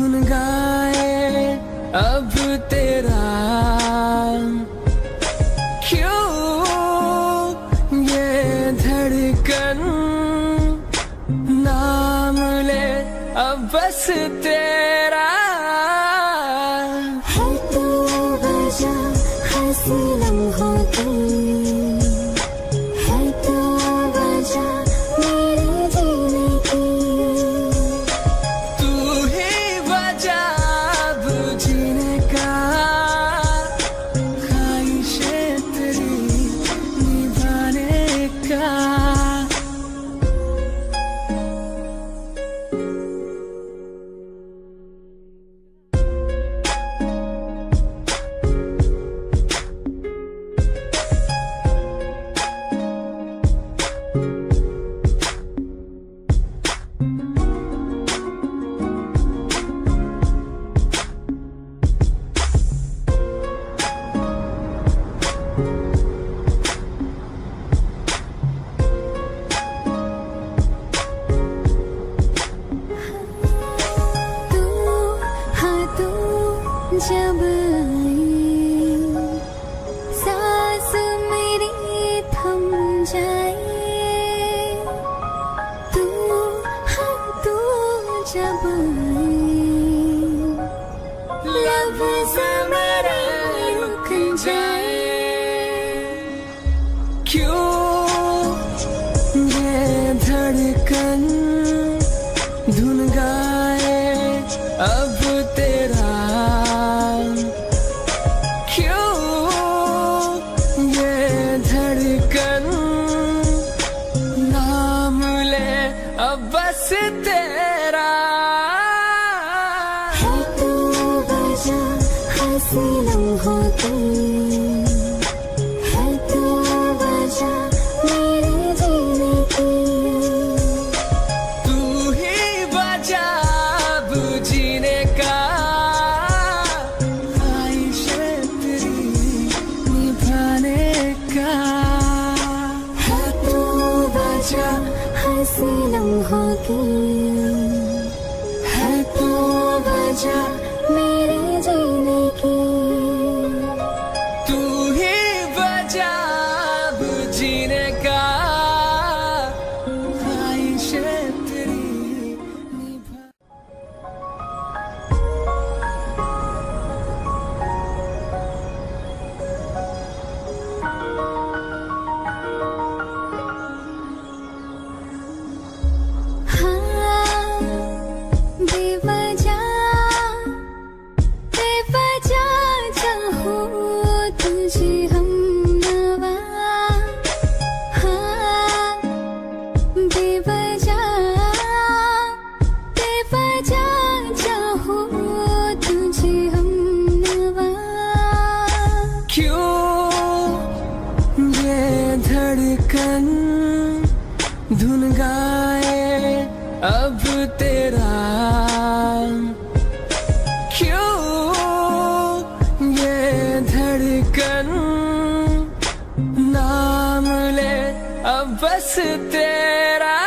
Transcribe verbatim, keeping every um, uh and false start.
धुन गाए अब तेरा, क्यों ये धड़कन नाम ले अब बस तेरा। है तो वजह हंसी लम्हों की, है तो वजह मेरे जीने की, तू ही वजह अब जीने का, ख्वाहिशें तेरी निभाने का। जब आई सांस मेरी थम जाए, तू हाँ तू जब आई लफ्ज़ मेरे रुक जाए, क्यों ये धड़कन धुन गाए अब तेरा, क्यों ये धड़कन नाम ले अब बस तेरा। है तो वजह हंसी लम्हों की, है तो वजह मेरे जीने की, तू ही वजह अब जीने का, ख्वाहिशें तेरी निभाने का। है तो वजह हंसी लम्हों की, है तो वजह मेरे जीने की, तू ही वजह अब जीने का, ख्वाहिशें तेरी निभा। हाँ बेवजह बेवजह चाहूँ तुझे हमनवा, हाँ बेवजह बेवजह चाहूँ तुझे हमनवा, क्यों ये धड़कन धुन गाए अब तेरा, क्यों ये धड़कन नाम ले अब बस तेरा।